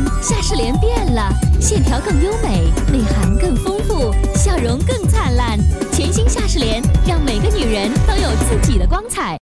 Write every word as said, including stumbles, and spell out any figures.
夏世莲变了，线条更优美，内涵更丰富，笑容更灿烂。全新夏世莲，让每个女人都有自己的光彩。